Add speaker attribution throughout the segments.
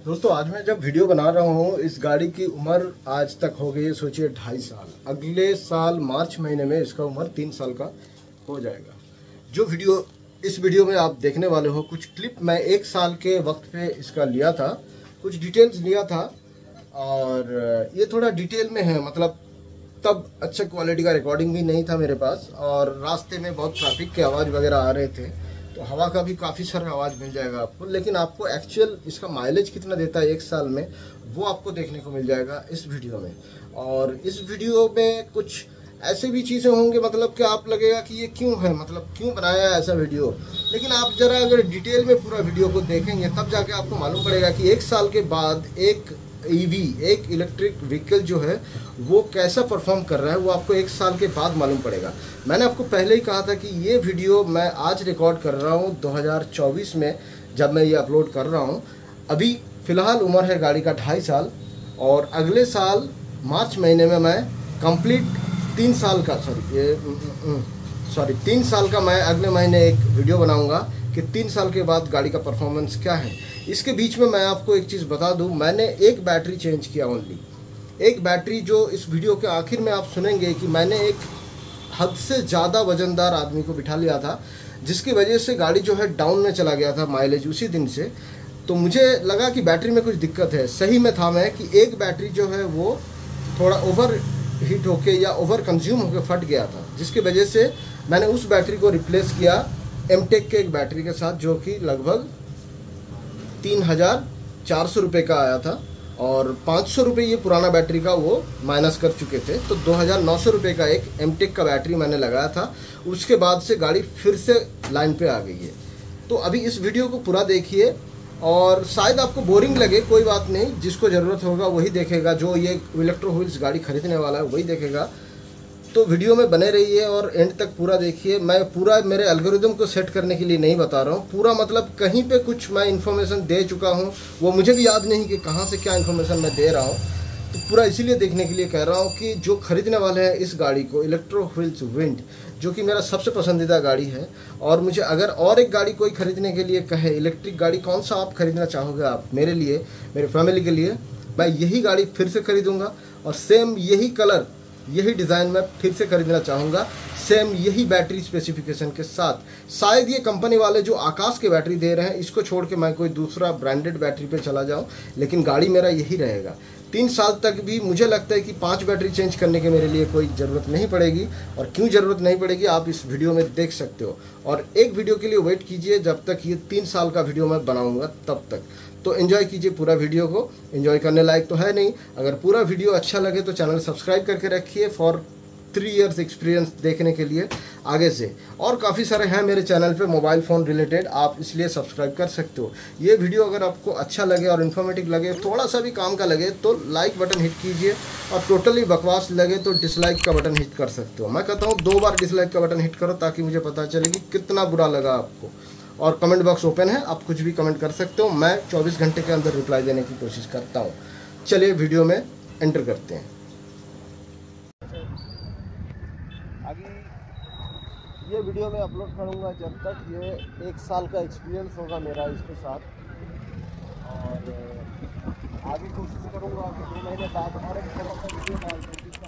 Speaker 1: दोस्तों आज मैं जब वीडियो बना रहा हूँ, इस गाड़ी की उम्र आज तक हो गई है, सोचिए 2.5 साल। अगले साल मार्च महीने में इसका उम्र 3 साल का हो जाएगा। जो वीडियो इस वीडियो में आप देखने वाले हो, कुछ क्लिप मैं 1 साल के वक्त पे इसका लिया था, कुछ डिटेल्स लिया था और ये थोड़ा डिटेल में है। मतलब तब अच्छा क्वालिटी का रिकॉर्डिंग भी नहीं था मेरे पास और रास्ते में बहुत ट्रैफिक के आवाज़ वगैरह आ रहे थे, तो हवा का भी काफ़ी सारा आवाज़ मिल जाएगा आपको। लेकिन आपको एक्चुअल इसका माइलेज कितना देता है 1 साल में, वो आपको देखने को मिल जाएगा इस वीडियो में। और इस वीडियो में कुछ ऐसे भी चीज़ें होंगे, मतलब कि आप लगेगा कि ये क्यों है, मतलब क्यों बनाया है ऐसा वीडियो। लेकिन आप ज़रा अगर डिटेल में पूरा वीडियो को देखेंगे तब जाके आपको मालूम पड़ेगा कि 1 साल के बाद एक ईवी, एक इलेक्ट्रिक व्हीकल जो है वो कैसा परफॉर्म कर रहा है, वो आपको 1 साल के बाद मालूम पड़ेगा। मैंने आपको पहले ही कहा था कि ये वीडियो मैं आज रिकॉर्ड कर रहा हूँ 2024 में, जब मैं ये अपलोड कर रहा हूँ। अभी फ़िलहाल उम्र है गाड़ी का 2.5 साल और अगले साल मार्च महीने में मैं कंप्लीट 3 साल का 3 साल का मैं अगले महीने एक वीडियो बनाऊँगा कि 3 साल के बाद गाड़ी का परफॉर्मेंस क्या है। इसके बीच में मैं आपको एक चीज़ बता दूं, मैंने एक बैटरी चेंज किया, ओनली एक बैटरी। जो इस वीडियो के आखिर में आप सुनेंगे कि मैंने एक हद से ज़्यादा वजनदार आदमी को बिठा लिया था, जिसकी वजह से गाड़ी जो है डाउन में चला गया था माइलेज उसी दिन से। तो मुझे लगा कि बैटरी में कुछ दिक्कत है। सही में था मैं कि एक बैटरी जो है वो थोड़ा ओवर हीट होके या ओवर कंज्यूम होकर फट गया था, जिसकी वजह से मैंने उस बैटरी को रिप्लेस किया एमटेक के एक बैटरी के साथ, जो कि लगभग 3,400 रुपये का आया था और 500 रुपये ये पुराना बैटरी का वो माइनस कर चुके थे। तो 2,900 रुपये का एक एमटेक का बैटरी मैंने लगाया था। उसके बाद से गाड़ी फिर से लाइन पे आ गई है। तो अभी इस वीडियो को पूरा देखिए और शायद आपको बोरिंग लगे, कोई बात नहीं, जिसको ज़रूरत होगा वही देखेगा, जो ये इलेक्ट्रो व्हील्स गाड़ी खरीदने वाला है वही देखेगा। तो वीडियो में बने रहिए और एंड तक पूरा देखिए। मैं पूरा मेरे एल्गोरिदम को सेट करने के लिए नहीं बता रहा हूँ पूरा, मतलब कहीं पे कुछ मैं इन्फॉर्मेशन दे चुका हूँ, वो मुझे भी याद नहीं कि कहाँ से क्या इन्फॉर्मेशन मैं दे रहा हूँ। तो पूरा इसीलिए देखने के लिए कह रहा हूँ कि जो खरीदने वाले हैं इस गाड़ी को, इलेक्ट्रो व्हील्स विंड, जो कि मेरा सबसे पसंदीदा गाड़ी है। और मुझे अगर और एक गाड़ी कोई खरीदने के लिए कहे, इलेक्ट्रिक गाड़ी कौन सा आप खरीदना चाहोगे आप मेरे लिए, मेरे फैमिली के लिए, मैं यही गाड़ी फिर से खरीदूँगा और सेम यही कलर, यही डिज़ाइन में फिर से खरीदना चाहूँगा, सेम यही बैटरी स्पेसिफिकेशन के साथ। शायद ये कंपनी वाले जो आकाश के बैटरी दे रहे हैं, इसको छोड़ के मैं कोई दूसरा ब्रांडेड बैटरी पे चला जाऊँ, लेकिन गाड़ी मेरा यही रहेगा। 3 साल तक भी मुझे लगता है कि 5 बैटरी चेंज करने के मेरे लिए कोई ज़रूरत नहीं पड़ेगी। और क्यों ज़रूरत नहीं पड़ेगी आप इस वीडियो में देख सकते हो। और एक वीडियो के लिए वेट कीजिए जब तक ये 3 साल का वीडियो मैं बनाऊँगा तब तक। तो एंजॉय कीजिए पूरा वीडियो को, एंजॉय करने लायक तो है नहीं। अगर पूरा वीडियो अच्छा लगे तो चैनल सब्सक्राइब करके रखिए फॉर 3 इयर्स एक्सपीरियंस देखने के लिए आगे से। और काफ़ी सारे हैं मेरे चैनल पे मोबाइल फ़ोन रिलेटेड, आप इसलिए सब्सक्राइब कर सकते हो। ये वीडियो अगर आपको अच्छा लगे और इन्फॉर्मेटिव लगे, थोड़ा सा भी काम का लगे, तो लाइक बटन हिट कीजिए और टोटली बकवास लगे तो डिसलाइक का बटन हिट कर सकते हो। मैं कहता हूँ 2 बार डिसलाइक का बटन हिट करो ताकि मुझे पता चले कि कितना बुरा लगा आपको। और कमेंट बॉक्स ओपन है, आप कुछ भी कमेंट कर सकते हो, मैं 24 घंटे के अंदर रिप्लाई देने की कोशिश करता हूँ। चलिए वीडियो में एंटर करते हैं। आगे ये वीडियो में अपलोड करूँगा जब तक ये 1 साल का एक्सपीरियंस होगा मेरा इसके साथ, और आगे कोशिश करूँगा कि 2 महीने बाद और एक थोड़ा सा वीडियो डाल दूँ।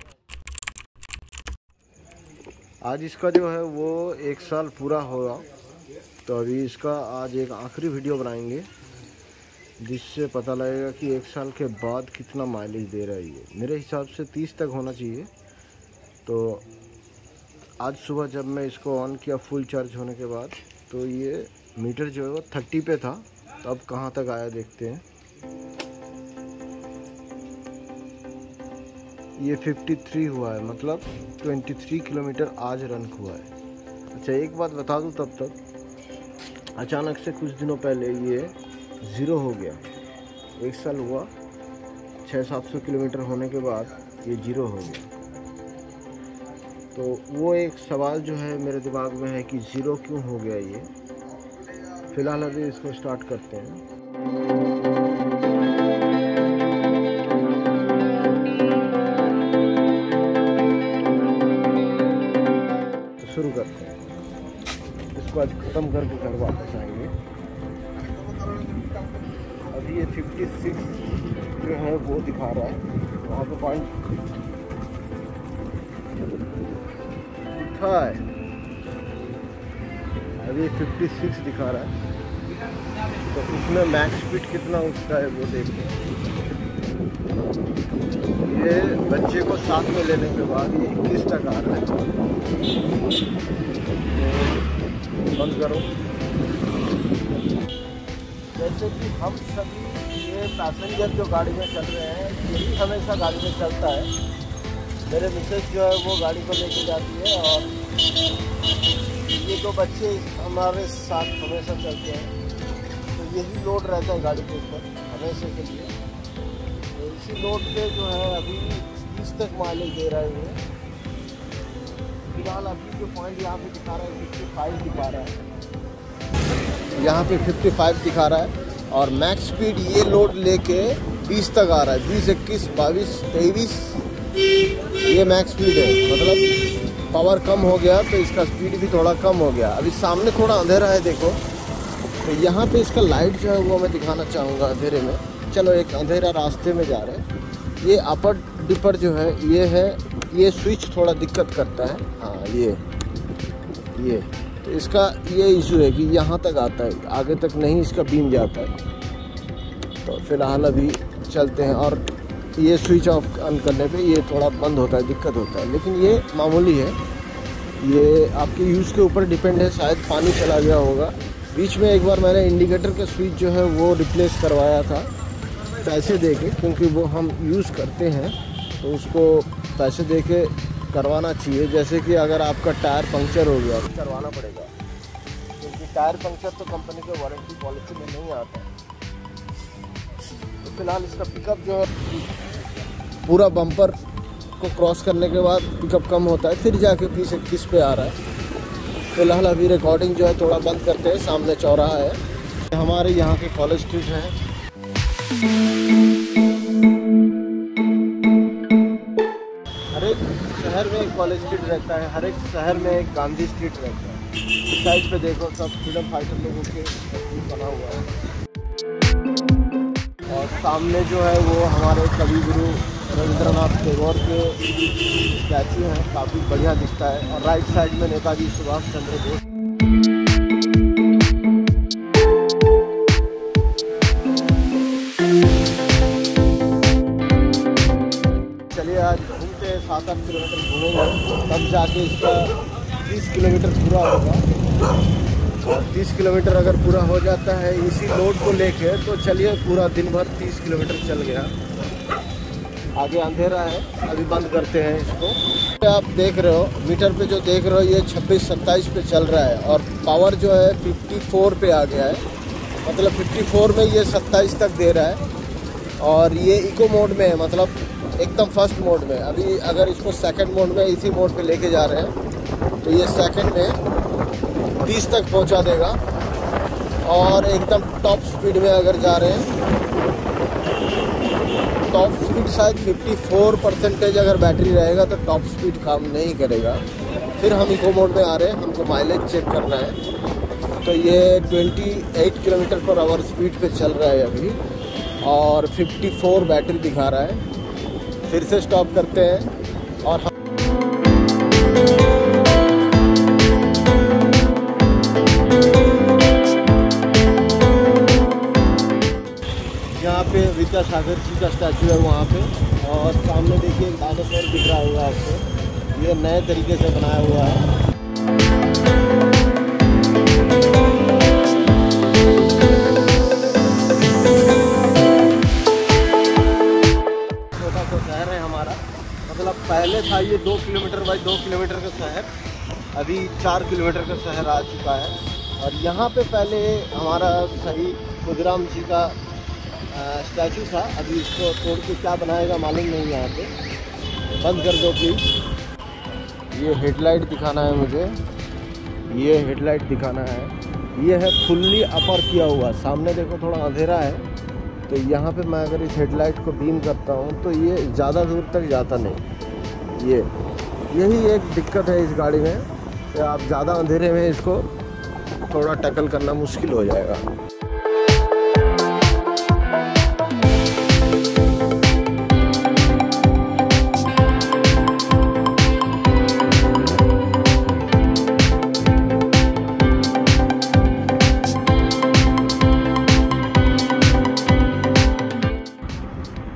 Speaker 1: आज इसका जो है वो 1 साल पूरा होगा, तो अभी इसका आज एक आखिरी वीडियो बनाएंगे जिससे पता लगेगा कि 1 साल के बाद कितना माइलेज दे रहा है ये। मेरे हिसाब से 30 तक होना चाहिए। तो आज सुबह जब मैं इसको ऑन किया फुल चार्ज होने के बाद, तो ये मीटर जो है वो 30 पे था, तो अब कहाँ तक आया देखते हैं। ये 53 हुआ है, मतलब 23 किलोमीटर आज रन हुआ है। अच्छा एक बात बता दूँ, तब तक अचानक से कुछ दिनों पहले ये 0 हो गया। 1 साल हुआ, 600-700 किलोमीटर होने के बाद ये 0 हो गया। तो वो एक सवाल जो है मेरे दिमाग में है कि 0 क्यों हो गया ये। फ़िलहाल अभी इसको स्टार्ट करते हैं, तो शुरू करते हैं। इसको आज ख़त्म करके घर वापस आएंगे। अभी ये 56 जो है वो दिखा रहा है, वहाँ पे पॉइंट उठा है, अभी 56 दिखा रहा है। तो उसमें मैक्स स्पीड कितना उठता है वो देखते हैं। ये बच्चे को साथ में लेने के बाद ये 21 तक आ रहा है। तो बंद करो। जैसे कि हम सभी ये पैसेंजर जो गाड़ी में चल रहे हैं, यही हमेशा गाड़ी में चलता है। मेरे मिसेज जो है वो गाड़ी को लेके जाती है और ये दो बच्चे हमारे साथ हमेशा चलते हैं। तो यही लोड रहता है गाड़ी के ऊपर हमेशा के लिए। तो इसी लोड पे जो है अभी 20 तक माइलेज दे रहा है ये। फिलहाल अभी जो पॉइंट यहाँ पे दिखा रहा है 55 दिखा रहा है, यहाँ पे 55 दिखा रहा है। और मैक्स स्पीड ये लोड लेके 20 तक आ रहा है, 20, 21, 22, 23 ये मैक्स स्पीड है। मतलब पावर कम हो गया तो इसका स्पीड भी थोड़ा कम हो गया। अभी सामने थोड़ा अंधेरा है देखो, तो यहाँ पे इसका लाइट जो है वो मैं दिखाना चाहूँगा अंधेरे में। चलो एक अंधेरा रास्ते में जा रहे हैं। ये अपर डिपर जो है ये है, ये स्विच थोड़ा दिक्कत करता है। हाँ ये तो इसका ये इशू है कि यहाँ तक आता है, आगे तक नहीं इसका बीम जाता है। तो फिलहाल अभी चलते हैं। और ये स्विच ऑफ ऑन करने पे ये थोड़ा बंद होता है, दिक्कत होता है, लेकिन ये मामूली है। ये आपके यूज़ के ऊपर डिपेंड है। शायद पानी चला गया होगा। बीच में एक बार मैंने इंडिकेटर का स्विच जो है वो रिप्लेस करवाया था पैसे दे के, क्योंकि वो हम यूज़ करते हैं तो उसको पैसे दे के करवाना चाहिए। जैसे कि अगर आपका टायर पंक्चर हो गया तो करवाना पड़ेगा, क्योंकि टायर पंक्चर तो कंपनी के वारंटी पॉलिसी में नहीं आता। तो फिलहाल इसका पिकअप जो है पूरा बम्पर को क्रॉस करने के बाद पिकअप कम होता है, फिर जाके 20-21 पे आ रहा है। फिलहाल अभी रिकॉर्डिंग जो है थोड़ा बंद करते हैं। सामने चौराहा है, हमारे यहाँ के कॉलेज स्ट्रीट है। हर एक शहर में एक कॉलेज स्ट्रीट रहता है, हर एक शहर में एक गांधी स्ट्रीट रहता है। इस साइड पे देखो सब फ्रीडम फाइटर लोगों के तस्वीर बना हुआ है। और सामने जो है वो हमारे कवि गुरु रविंद्रनाथ टैगोर के स्टैचू हैं, काफ़ी बढ़िया दिखता है। और राइट साइड में नेताजी सुभाष चंद्र बोस। चलिए आज घूमते 7-8 किलोमीटर घूमेंगे, तब जाके इसका 30 किलोमीटर पूरा होगा। और 30 किलोमीटर अगर पूरा हो जाता है इसी लोड को लेके, तो चलिए पूरा दिन भर 30 किलोमीटर चल गया। आगे अंधेरा है, अभी बंद करते हैं इसको। आप देख रहे हो मीटर पे जो देख रहे हो ये 26-27 पे चल रहा है और पावर जो है 54 पे आ गया है। मतलब 54 में ये 27 तक दे रहा है। और ये इको मोड में है, मतलब एकदम फर्स्ट मोड में। अभी अगर इसको सेकंड मोड में इसी मोड पे लेके जा रहे हैं तो ये सेकंड में 30 तक पहुंचा देगा। और एकदम टॉप स्पीड में अगर जा रहे हैं, टॉप स्पीड शायद 54% अगर बैटरी रहेगा तो टॉप स्पीड काम नहीं करेगा। फिर हम इको मोड में आ रहे हैं, हमको माइलेज चेक करना है। तो ये 28 किलोमीटर पर आवर स्पीड पे चल रहा है अभी और 54 बैटरी दिखा रहा है। फिर से स्टॉप करते हैं और यहाँ पे विद्यासागर जी का स्टैचू है वहाँ पे। और सामने देखिए एक डायनासोर दिख रहा होगा आपको, ये नए तरीके से बनाया हुआ है। छोटा सा शहर है हमारा, मतलब पहले था ये 2 किलोमीटर बाई 2 किलोमीटर का शहर, अभी 4 किलोमीटर का शहर आ चुका है। और यहाँ पे पहले हमारा शहीद खुदराम जी का स्टैचू था। अभी इसको तोड़ के क्या बनाएगा मालूम नहीं। यहाँ पे बंद कर दो प्लीज़। ये हेडलाइट दिखाना है मुझे, ये हेडलाइट दिखाना है। ये है फुल्ली अपर किया हुआ। सामने देखो थोड़ा अंधेरा है, तो यहाँ पे मैं अगर इस हेडलाइट को बीम करता हूँ तो ये ज़्यादा दूर तक जाता नहीं। यही एक दिक्कत है इस गाड़ी में कि आप ज़्यादा अंधेरे में इसको थोड़ा टैकल करना मुश्किल हो जाएगा।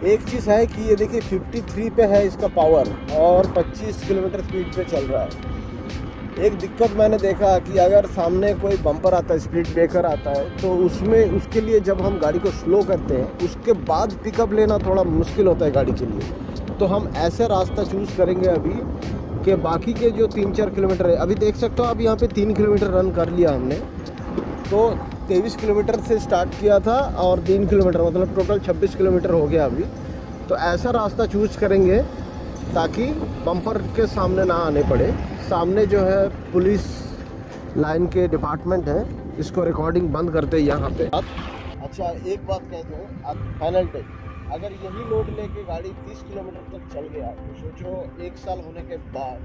Speaker 1: एक चीज़ है कि ये देखिए 53 पे है इसका पावर और 25 किलोमीटर स्पीड पे चल रहा है। एक दिक्कत मैंने देखा कि अगर सामने कोई बम्पर आता है, स्पीड ब्रेकर आता है, तो उसमें उसके लिए जब हम गाड़ी को स्लो करते हैं उसके बाद पिकअप लेना थोड़ा मुश्किल होता है गाड़ी के लिए। तो हम ऐसे रास्ता चूज़ करेंगे अभी कि बाकी के जो 3-4 किलोमीटर है, अभी देख सकते हो आप यहाँ पे 3 किलोमीटर रन कर लिया हमने। तो 23 किलोमीटर से स्टार्ट किया था और 3 किलोमीटर मतलब टोटल 26 किलोमीटर हो गया अभी। तो ऐसा रास्ता चूज़ करेंगे ताकि बम्पर के सामने ना आने पड़े। सामने जो है पुलिस लाइन के डिपार्टमेंट है, इसको रिकॉर्डिंग बंद करते हैं यहाँ पे। अच्छा एक बात कह दूँ, फाइनल टेक, अगर यही लोड लेके गाड़ी 30 किलोमीटर तक चल गया तो सोचो 1 साल होने के बाद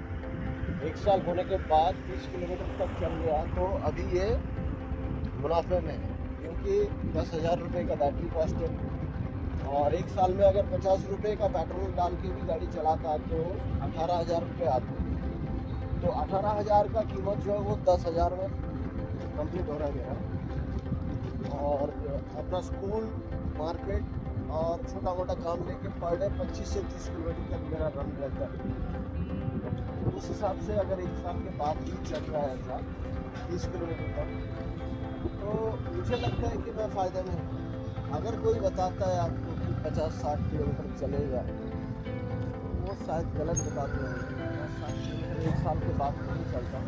Speaker 1: 30 किलोमीटर तक चल गया तो अभी ये मुनाफे में है, क्योंकि 10,000 रुपये का बैटरी कॉस्ट है और 1 साल में अगर 50 रुपये का पेट्रोल डाल के भी गाड़ी चलाता तो 18,000 रुपये आते। तो 18,000 का कीमत जो है वो 10,000 में कंप्लीट हो रहा है मेरा। और अपना स्कूल, मार्केट और छोटा मोटा काम लेके पर डे 25 से 30 किलोमीटर तक मेरा रन रहता है। उस हिसाब से अगर 1 साल के बाद भी चल रहा है ऐसा 30 किलोमीटर तक, तो मुझे लगता है कि मैं फ़ायदे में हूँ। अगर कोई बताता है आपको कि 50-60 किलोमीटर चलेगा, वो शायद गलत बताते हैं। 50-60 किलोमीटर 1 साल के बाद नहीं चलता।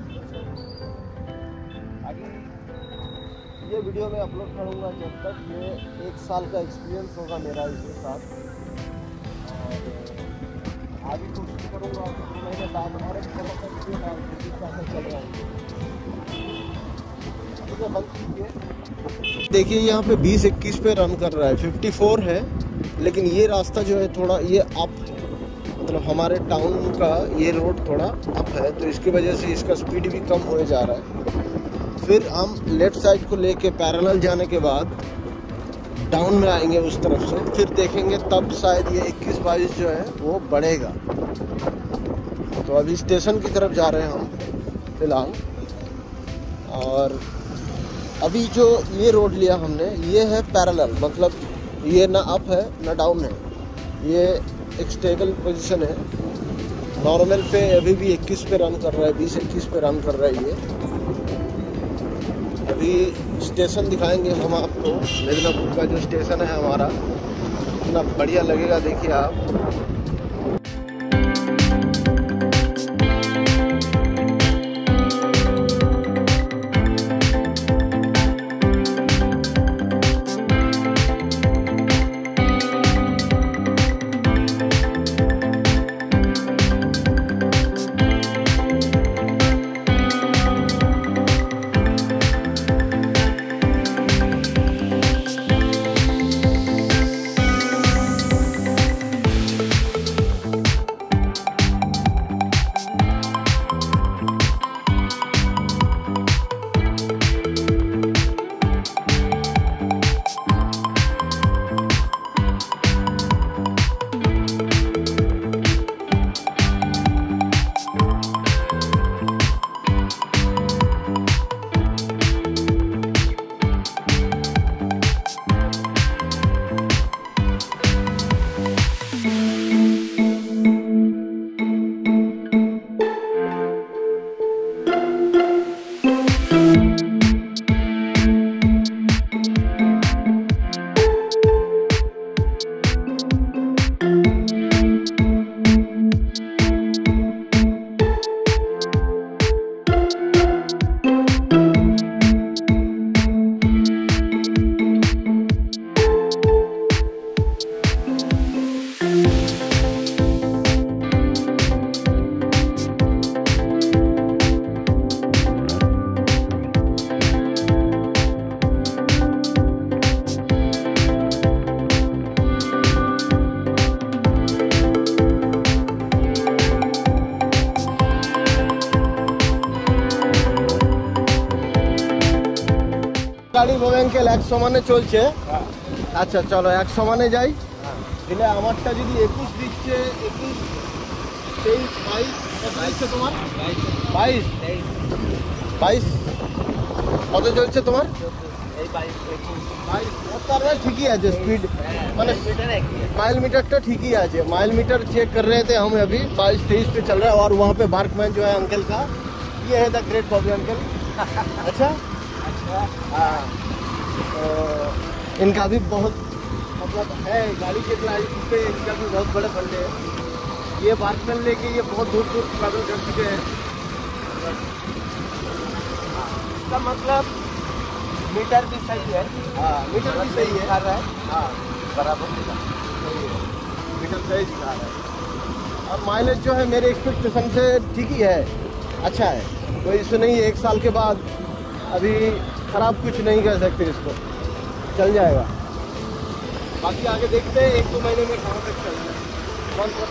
Speaker 1: आगे ये वीडियो मैं अपलोड करूँगा जब तक ये 1 साल का एक्सपीरियंस होगा मेरा इसके साथ, और आगे कोशिश करूँगा 2 महीने बाद और एक तरह का वीडियो डाल कैसे चल रहा है। देखिए यहाँ पे 20-21 पे रन कर रहा है, 54 है, लेकिन ये रास्ता जो है थोड़ा ये अप, मतलब हमारे टाउन का ये रोड थोड़ा अप है, तो इसकी वजह से इसका स्पीड भी कम हो जा रहा है। फिर हम लेफ़्ट साइड को लेके पैरेलल जाने के बाद डाउन में आएंगे उस तरफ से, फिर देखेंगे तब शायद ये 21-22 जो है वो बढ़ेगा। तो अभी स्टेशन की तरफ जा रहे हैं हम फिलहाल। और अभी जो ये रोड लिया हमने ये है पैरेलल, मतलब ये ना अप है ना डाउन है, ये एक स्टेबल पोजीशन है। नॉर्मल पे अभी भी 21 पे रन कर रहा है, 20-21 पे रन कर रहा है ये। अभी स्टेशन दिखाएंगे हम आपको, मिदनापुर का जो स्टेशन है हमारा, कितना बढ़िया लगेगा देखिए आप। গাড়ি মোবাঙ্কেল 100 মানে চলছে। আচ্ছা চলো 100 মানে যাই। দিলে আমারটা যদি 21 দিচ্ছে, 21 23 22 কত দিচ্ছে তোমার? 22 কত চলছে তোমার? ठीक ही আছে স্পিড মানে माइल मीटर तो ठीक ही আছে माइल मीटर चेक कर रहे थे हम अभी 22-23 पे चल रहा है और वहाँ पे बार्कमैन जो है अंकल का ये है द ग्रेट बॉबी अंकल। अच्छा हाँ तो इनका भी बहुत मतलब है गाड़ी के लाइफ पे इनका भी बहुत बड़े फंडे है। ये बार्कमैन लेके ये बहुत दूर दूर ट्रैवल कर चुके हैं। इसका मतलब
Speaker 2: मीटर भी सही है।
Speaker 1: हाँ मीटर भी सही है
Speaker 2: दिखा रहा है।
Speaker 1: हाँ
Speaker 2: बराबर दिखा
Speaker 1: मीटर सही दिखा रहा है और माइलेज जो है मेरे एक्सपेक्टेशन से ठीक ही है, अच्छा है, कोई इशू नहीं है। 1 साल के बाद अभी ख़राब कुछ नहीं कर सकते, इसको चल जाएगा। बाकी आगे देखते हैं 1-2 महीने में कहाँ तक चल जाए।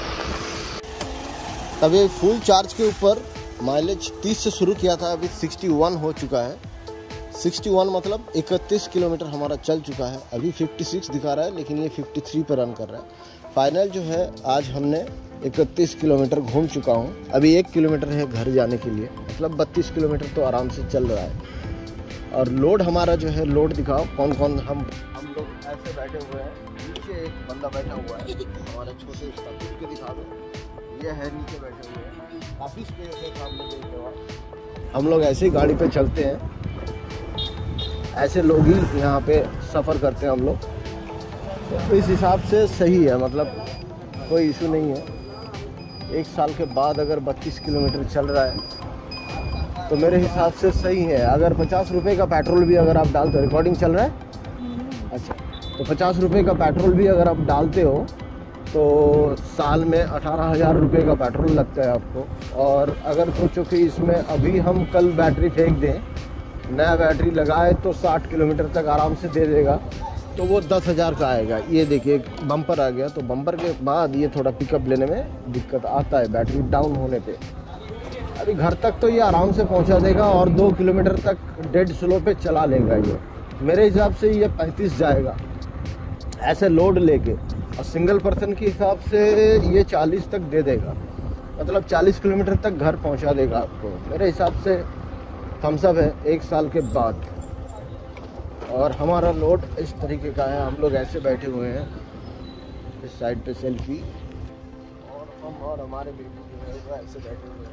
Speaker 1: तभी फुल चार्ज के ऊपर माइलेज 30 से शुरू किया था, अभी 61 हो चुका है। 61 मतलब 31 किलोमीटर हमारा चल चुका है। अभी 56 दिखा रहा है लेकिन ये 53 पर रन कर रहा है। फाइनल जो है आज हमने 31 किलोमीटर घूम चुका हूँ। अभी 1 किलोमीटर है घर जाने के लिए, मतलब 32 किलोमीटर तो आराम से चल रहा है। और लोड हमारा जो है, लोड दिखाओ कौन कौन। हम लोग ऐसे बैठे हुए हैं, नीचे एक बंदा बैठा हुआ है हमारे छोटे, उसका खुद के दिखा दो। ये है नीचे बैठे हुए हैं, काफ़ी स्पेस है सामने देखने वाला। हम लोग ऐसे ही गाड़ी पे चलते हैं, ऐसे लोग ही यहाँ पे सफ़र करते हैं हम लोग, तो इस हिसाब से सही है, मतलब कोई इशू नहीं है। 1 साल के बाद अगर 32 किलोमीटर चल रहा है तो मेरे हिसाब से सही है। अगर 50 रुपये का पेट्रोल भी अगर आप डालते हो, रिकॉर्डिंग चल रहा है अच्छा, तो 50 रुपये का पेट्रोल भी अगर आप डालते हो तो साल में 18,000 रुपये का पेट्रोल लगता है आपको। और अगर सोचो कि इसमें अभी हम कल बैटरी फेंक दें, नया बैटरी लगाए तो 60 किलोमीटर तक आराम से दे देगा, तो वो 10,000 का आएगा। ये देखिए बम्पर आ गया, तो बम्पर के बाद ये थोड़ा पिकअप लेने में दिक्कत आता है बैटरी डाउन होने पे। अभी घर तक तो ये आराम से पहुंचा देगा और 2 किलोमीटर तक डेड स्लो पे चला लेगा। ये मेरे हिसाब से ये 35 जाएगा ऐसे लोड लेके, और सिंगल पर्सन के हिसाब से ये 40 तक दे देगा, मतलब 40 किलोमीटर तक घर पहुँचा देगा आपको। मेरे हिसाब से थम्सअप है 1 साल के बाद। और हमारा लोड इस तरीके का है, हम लोग ऐसे बैठे हुए हैं, इस साइड पे सेल्फी, और हम और हमारे बेबी जो है ऐसे बैठे हुए हैं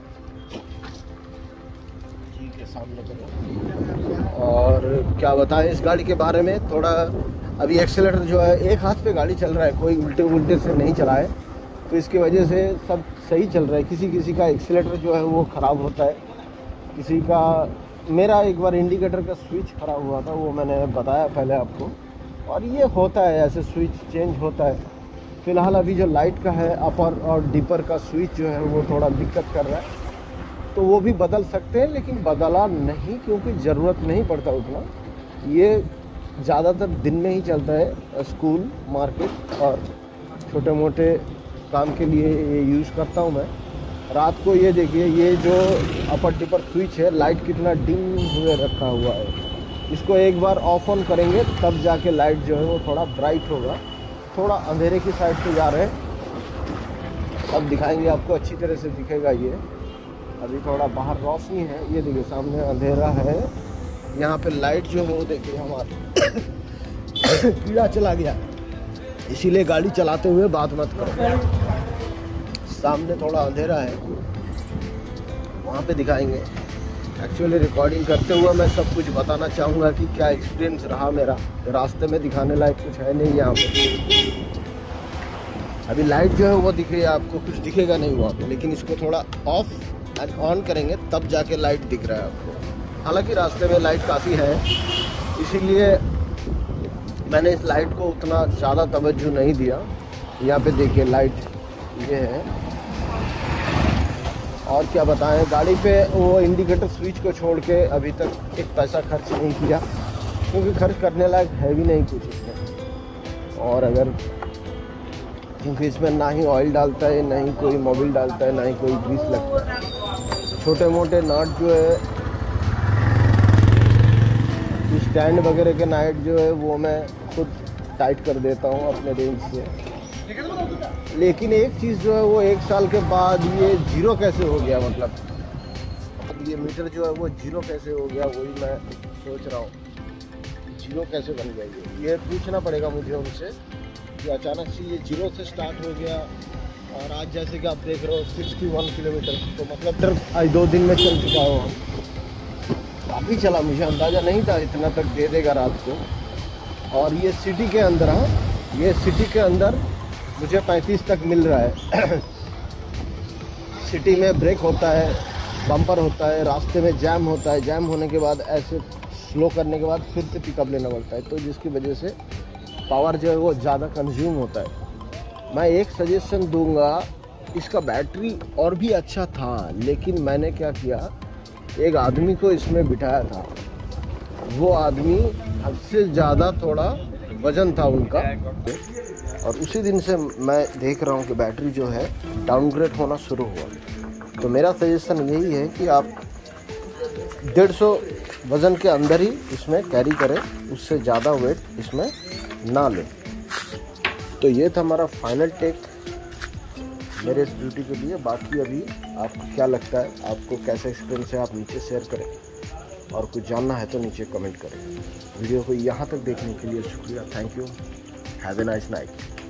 Speaker 1: ठीक है सामने करो। और क्या बताएं इस गाड़ी के बारे में, थोड़ा अभी एक्सेलेटर जो है एक हाथ पे गाड़ी चल रहा है, कोई उल्टे उल्टे से नहीं चला है, तो इसकी वजह से सब सही चल रहा है। किसी किसी का एक्सेलेटर जो है वो ख़राब होता है, किसी का, मेरा एक बार इंडिकेटर का स्विच खराब हुआ था, वो मैंने बताया पहले आपको, और ये होता है ऐसे स्विच चेंज होता है। फ़िलहाल अभी जो लाइट का है अपर और डिपर का स्विच जो है वो थोड़ा दिक्कत कर रहा है, तो वो भी बदल सकते हैं, लेकिन बदला नहीं क्योंकि ज़रूरत नहीं पड़ता उतना। ये ज़्यादातर दिन में ही चलता है, स्कूल, मार्केट और छोटे मोटे काम के लिए ये यूज़ करता हूँ मैं। रात को ये देखिए, ये जो अपर टिपर स्विच है, लाइट कितना डिम हुए रखा हुआ है। इसको एक बार ऑफ ऑन करेंगे तब जाके लाइट जो है वो थोड़ा ब्राइट होगा। थोड़ा अंधेरे की साइड पे जा रहे हैं, अब दिखाएंगे आपको, अच्छी तरह से दिखेगा ये। अभी थोड़ा बाहर रोशनी है, ये देखिए सामने अंधेरा है, यहाँ पे लाइट जो है वो देखिए हमारे कीड़ा चला गया, इसीलिए गाड़ी चलाते हुए बात मत करो। सामने थोड़ा अंधेरा है, वहाँ पे दिखाएंगे। एक्चुअली रिकॉर्डिंग करते हुए मैं सब कुछ बताना चाहूँगा कि क्या एक्सपीरियंस रहा मेरा। रास्ते में दिखाने लायक कुछ है नहीं यहाँ पे। अभी लाइट जो है वो दिख रही है आपको, कुछ दिखेगा नहीं वहाँ पे, लेकिन इसको थोड़ा ऑफ एंड ऑन करेंगे तब जाके लाइट दिख रहा है आपको। हालांकि रास्ते में लाइट काफ़ी है, इसीलिए मैंने इस लाइट को उतना ज़्यादा तवज्जो नहीं दिया। यहाँ पे देखिए लाइट ये है। और क्या बताएं, गाड़ी पे वो इंडिकेटर स्विच को छोड़ के अभी तक एक पैसा खर्च नहीं किया, क्योंकि खर्च करने लायक है भी नहीं कुछ इसमें। और अगर, क्योंकि इसमें ना ही ऑयल डालता है, ना ही कोई मोबिल डालता है, ना ही कोई ग्रीस लगता है। छोटे मोटे नट जो है, स्टैंड वगैरह के नाइट जो है वो मैं खुद टाइट कर देता हूँ अपने रेंज से। लेकिन एक चीज़ जो है वो 1 साल के बाद ये जीरो कैसे हो गया, मतलब ये मीटर जो है वो जीरो कैसे हो गया, वही मैं सोच रहा हूँ। ज़ीरो कैसे बन गया ये पूछना पड़ेगा मुझे उनसे कि अचानक से ये 0 से स्टार्ट हो गया। और आज जैसे कि आप देख रहे हो 61 किलोमीटर, तो मतलब आज 2 दिन में चल चुका हो। काफ़ी चला, मुझे अंदाज़ा नहीं था इतना तक दे देगा रात को। और ये सिटी के अंदर, हाँ ये सिटी के अंदर मुझे 35 तक मिल रहा है। सिटी में ब्रेक होता है, बम्पर होता है, रास्ते में जैम होता है, जैम होने के बाद ऐसे स्लो करने के बाद फिर से पिकअप लेना पड़ता है, तो जिसकी वजह से पावर जो है वो ज़्यादा कंज्यूम होता है। मैं एक सजेशन दूंगा, इसका बैटरी और भी अच्छा था, लेकिन मैंने क्या किया, एक आदमी को इसमें बिठाया था, वो आदमी हद से ज़्यादा थोड़ा वज़न था उनका, और उसी दिन से मैं देख रहा हूँ कि बैटरी जो है डाउनग्रेड होना शुरू हुआ। तो मेरा सजेशन यही है कि आप 150 वज़न के अंदर ही इसमें कैरी करें, उससे ज़्यादा वेट इसमें ना लें। तो ये था हमारा फाइनल टेक मेरे इस ड्यूटी के लिए। बाकी अभी आपको क्या लगता है, आपको कैसा एक्सपीरियंस है, आप नीचे शेयर करें, और कुछ जानना है तो नीचे कमेंट करें। वीडियो को यहाँ तक देखने के लिए शुक्रिया, thank you, have a nice night.